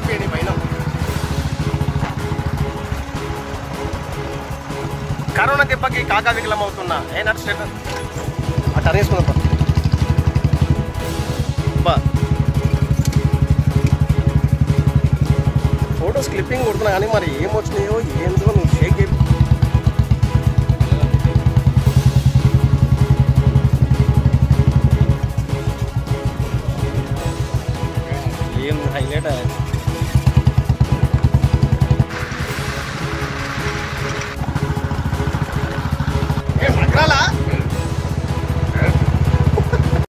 అయిపోయింది పైన. కరోనా దెబ్బకి కాకా వికలం అవుతున్నా ఏనాడు స్టేటర్ అట్లా అనేసుకుందాం. బా ఫొటోస్ క్లిప్పింగ్ కొడుతున్నా కానీ మరి ఏమొచ్చినాయో ఏందో నువ్వు షేక్ ఏం హైలైట్